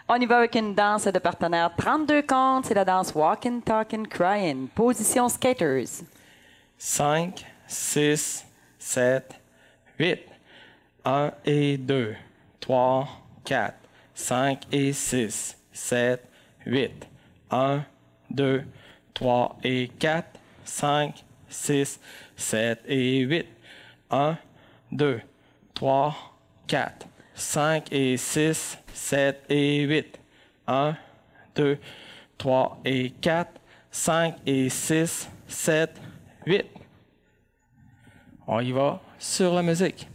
On y va avec une danse de partenaires. 32 comptes, c'est la danse Walkin, Takin, Cryin. Position skaters. 5, 6, 7, 8. 1 et 2, 3, 4, 5 et 6, 7, 8. 1, 2, 3 et 4, 5, 6, 7 et 8. 1, 2, 3, 4, 5 et 6, 7 et 8. 1, 2, 3 et 4, 5 et 6, 7, 8. On y va sur la musique.